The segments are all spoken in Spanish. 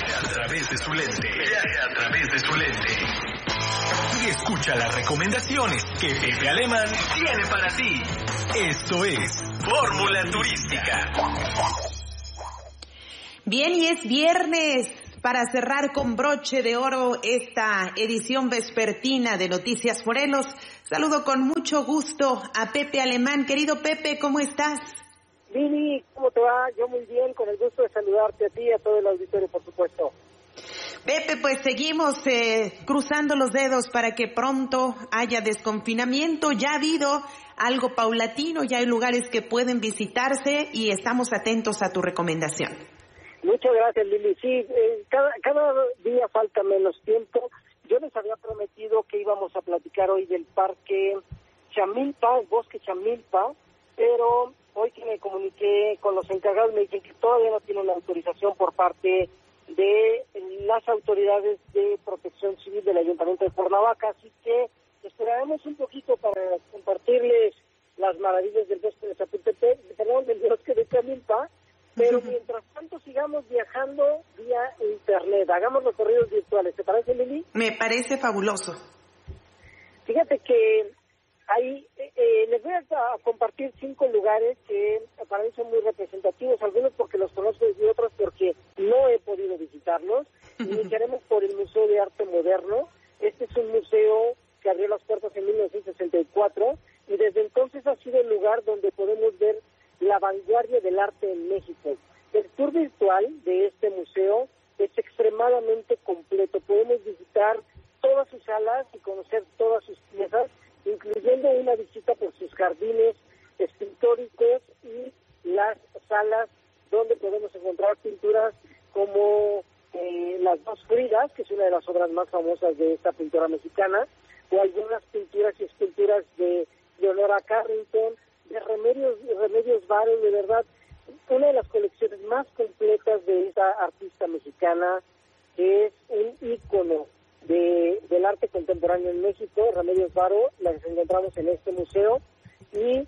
Viaje a través de su lente. Viaje a través de su lente. Y escucha las recomendaciones que Pepe Alemán tiene para ti. Esto es Fórmula Turística. Bien, y es viernes para cerrar con broche de oro esta edición vespertina de Noticias Morelos. Saludo con mucho gusto a Pepe Alemán. Querido Pepe, ¿cómo estás? Lili, ¿cómo te va? Yo muy bien, con el gusto de saludarte a ti y a todo el auditorio, por supuesto. Pepe, pues seguimos cruzando los dedos para que pronto haya desconfinamiento. Ya ha habido algo paulatino, ya hay lugares que pueden visitarse y estamos atentos a tu recomendación. Muchas gracias, Lili. Sí, cada día falta menos tiempo. Yo les había prometido que íbamos a platicar hoy del parque Chamilpa, el bosque Chamilpa, pero hoy que me comuniqué con los encargados me dicen que todavía no tienen la autorización por parte de las autoridades de protección civil del Ayuntamiento de Cuernavaca, así que esperaremos un poquito para compartirles las maravillas del bosque de Chapultepec, del bosque de Chamilpa, pero mientras tanto sigamos viajando vía internet, hagamos recorridos virtuales. ¿Te parece, Lili? Me parece fabuloso. Fíjate que ahí les voy a compartir 5 lugares que para mí son muy representativos, algunos porque los conozco y otros porque no he podido visitarlos. Iniciaremos por el Museo de Arte Moderno. Este es un museo que abrió las puertas en 1964 y desde entonces ha sido el lugar donde podemos ver la vanguardia del arte en México. El tour virtual de este museo es extremadamente completo. Podemos visitar todas sus salas y conocer todas sus piezas, incluyendo una visita por sus jardines escultóricos y las salas donde podemos encontrar pinturas como Las Dos Fridas, que es una de las obras más famosas de esta pintora mexicana, o algunas pinturas y esculturas de Leonora Carrington, de Remedios Varo. De verdad, una de las colecciones más completas de esta artista mexicana, que es un ícono del arte contemporáneo en México. Remedios Varo, la encontramos en este museo, y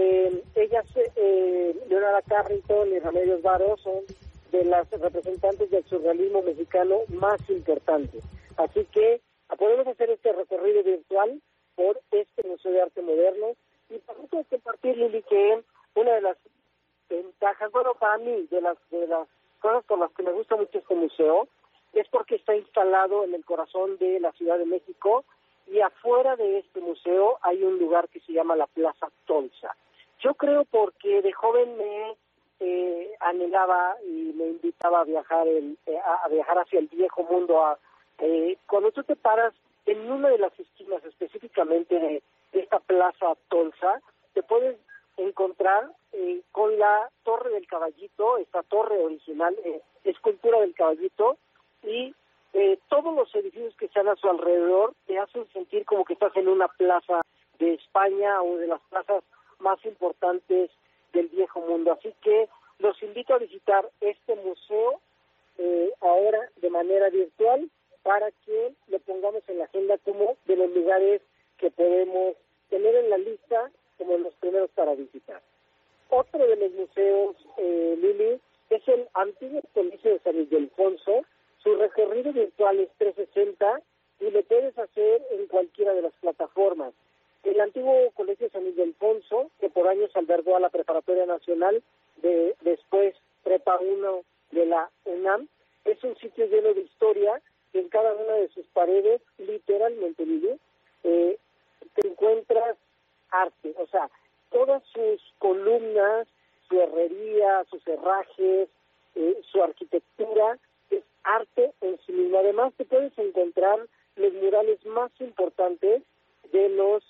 Leonora Carrington y Remedios Varo son de las representantes del surrealismo mexicano más importantes. Así que podemos hacer este recorrido virtual por este Museo de Arte Moderno. Y también quiero compartir, Lili, que una de las ventajas, bueno, para mí, de las cosas por las que me gusta mucho este museo, es porque está instalado en el corazón de la Ciudad de México, y afuera de este museo hay un lugar que se llama la Plaza Tolsa. Yo creo porque de joven me anhelaba y me invitaba a viajar hacia el viejo mundo. Cuando tú te paras en una de las esquinas específicamente de esta Plaza Tolsa, te puedes encontrar con la Torre del Caballito, esta torre original, escultura del Caballito, y todos los edificios que están a su alrededor te hacen sentir como que estás en una plaza de España o de las plazas más importantes del viejo mundo. Así que los invito a visitar este museo ahora de manera virtual para que lo pongamos en la agenda como de los lugares que podemos tener en la lista como los primeros para visitar. Otro de los museos, Lili, es el antiguo Colegio de San Ildefonso. Su recorrido virtual es 360 y lo puedes hacer en cualquiera de las plataformas. El antiguo Colegio de San Ildefonso, que por años albergó a la Preparatoria Nacional, después Prepa 1 de la UNAM, es un sitio lleno de historia. En cada una de sus paredes, literalmente, Lili, te encuentras arte. O sea, todas sus columnas, su herrería, sus herrajes, su arquitectura, es arte en sí mismo. Además, te puedes encontrar los murales más importantes de los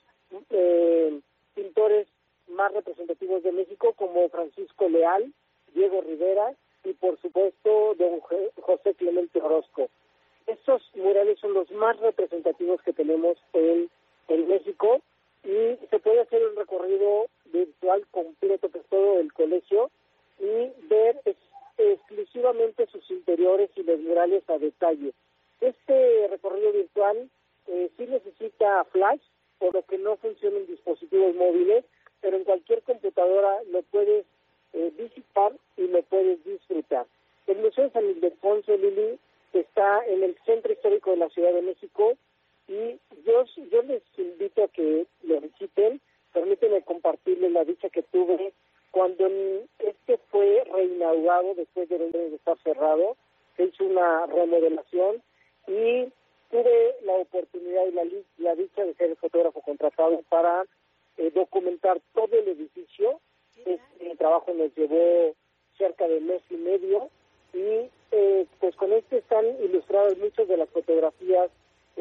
pintores más representativos de México, como Francisco Leal, Diego Rivera y, por supuesto, don José Clemente Orozco. Estos murales son los más representativos que tenemos en México, y se puede hacer un recorrido virtual completo por todo el colegio y ver exclusivamente sus interiores y los murales a detalle. Este recorrido virtual sí necesita flash, por lo que no funciona en dispositivos móviles, pero en cualquier computadora lo puedes visitar y lo puedes disfrutar. El Museo de San Ildefonso, Lili, está en el centro histórico de la Ciudad de México y yo les invito a que lo visiten. Permítanme compartirles la dicha que tuve cuando este fue reinaugurado después de estar cerrado. Se hizo una remodelación y tuve la oportunidad y la dicha de ser el fotógrafo contratado para documentar todo el edificio. Este trabajo nos llevó cerca de mes y medio y pues con este están ilustradas muchas de las fotografías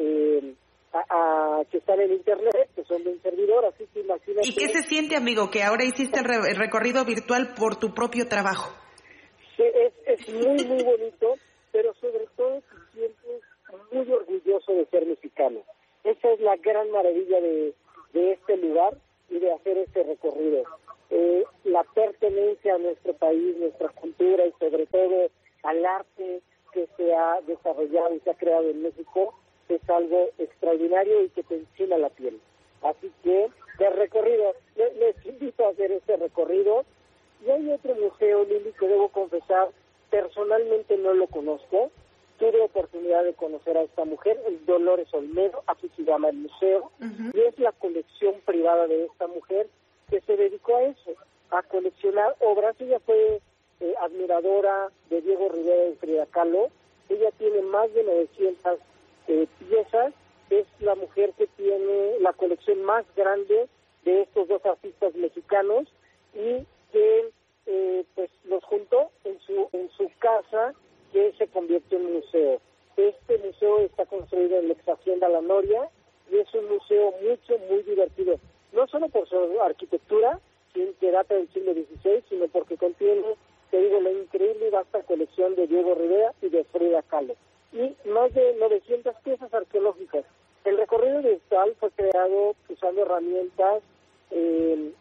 que están en internet, que son de un servidor, así que imagínate. ¿Y qué se siente, amigo, que ahora hiciste el recorrido virtual por tu propio trabajo? Sí, es muy, muy bonito, pero sobre todo te sientes muy orgulloso de ser mexicano. Esa es la gran maravilla de este lugar y de hacer este recorrido. La pertenencia a nuestro país, nuestra cultura y sobre todo al arte que se ha desarrollado y se ha creado en México es algo extraordinario y que te encina la piel. Así que de recorrido, les invito a hacer este recorrido. Y hay otro museo, Lili, que debo confesar, personalmente no lo conozco. Tuve oportunidad de conocer a esta mujer, el Dolores Olmedo, así se llama el museo, y es la colección privada de esta mujer que se dedicó a eso, a coleccionar obras. Ella fue admiradora de Diego Rivera y Frida Kahlo. Ella tiene más de 900 piezas. Es la mujer que tiene la colección más grande de estos dos artistas mexicanos y que pues los juntó en su casa, que se convirtió en museo. Este museo está construido en la ex hacienda La Noria y es un museo muy divertido, no solo por su arquitectura, que data del siglo XVI, sino porque contiene, te digo, la increíble y vasta colección de Diego Rivera y de Frida Kahlo, y más de 900 piezas arqueológicas. El recorrido virtual fue creado usando herramientas y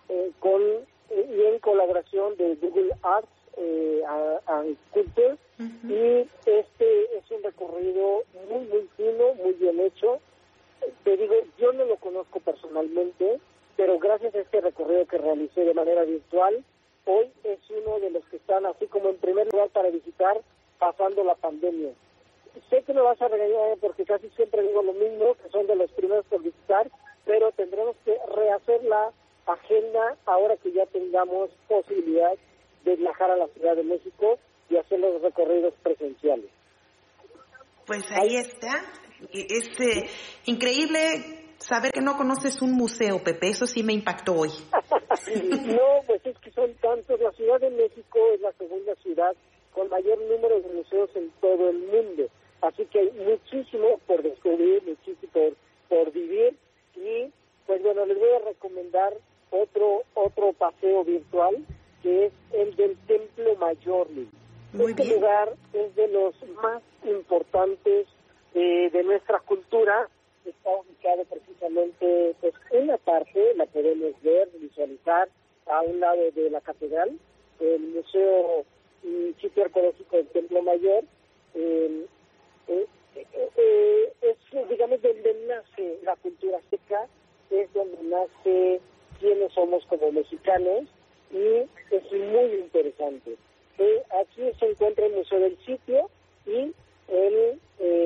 en colaboración de Google Arts and Culture, y este es un recorrido muy fino, muy bien hecho. Te digo, yo no lo conozco personalmente, pero gracias a este recorrido que realicé de manera virtual, hoy es uno de los que están así como en primer lugar para visitar pasando la pandemia. Sé que me vas a regañar porque casi siempre digo lo mismo, que son de los primeros por visitar, pero tendremos que rehacer la agenda ahora que ya tengamos posibilidad de viajar a la Ciudad de México y hacer los recorridos presenciales. Pues ahí está. Es increíble saber que no conoces un museo, Pepe. Eso sí me impactó hoy. No, pues es que son tantos. La Ciudad de México es la segunda ciudad con mayor número de museos en todo el mundo. Así que hay muchísimo por descubrir, muchísimo por vivir. Y pues bueno, les voy a recomendar otro paseo virtual, que es el del Templo Mayor. Este lugar es de los más importantes de nuestra cultura. Está ubicado precisamente, pues una parte la podemos ver, visualizar a un lado de la catedral, el Museo y Sitio Arqueológico del Templo Mayor. Es, digamos, donde nace la cultura azteca, es donde nace quiénes somos como mexicanos, y es muy interesante. Aquí se encuentra el Museo del Sitio y el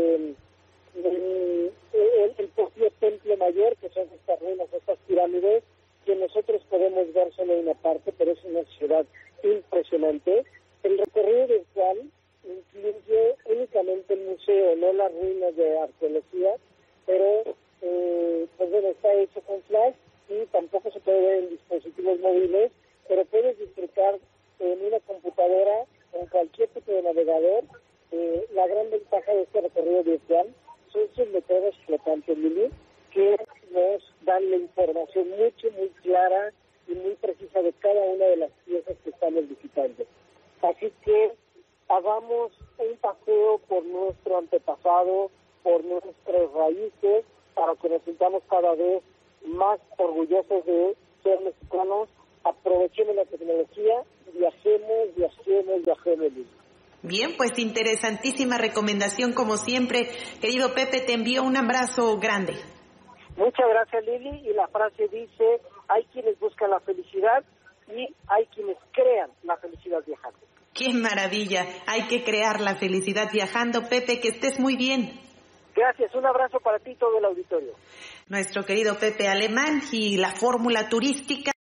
propio Templo Mayor, que son estas ruinas, estas pirámides, que nosotros podemos ver solo una parte, pero es una ciudad impresionante. El recorrido virtual incluye únicamente el museo, no las ruinas de arqueología, pero pues bueno, está hecho con flash y tampoco se puede ver en dispositivos móviles, pero puedes disfrutar en una computadora, en cualquier tipo de navegador. La gran ventaja de este recorrido virtual son sus métodos flotantes, Lili, que nos dan la información muy clara y muy precisa de cada una de las piezas que estamos visitando. Así que hagamos un paseo por nuestro antepasado, por nuestras raíces, para que nos sintamos cada vez más orgullosos de ser mexicanos. Aprovechemos la tecnología, viajemos. Bien, pues interesantísima recomendación como siempre. Querido Pepe, te envío un abrazo grande. Muchas gracias, Lili. Y la frase dice, hay quienes buscan la felicidad y hay quienes crean la felicidad viajando. Qué maravilla, hay que crear la felicidad viajando. Pepe, que estés muy bien. Gracias, un abrazo para ti y todo el auditorio. Nuestro querido Pepe Alemán y la fórmula turística.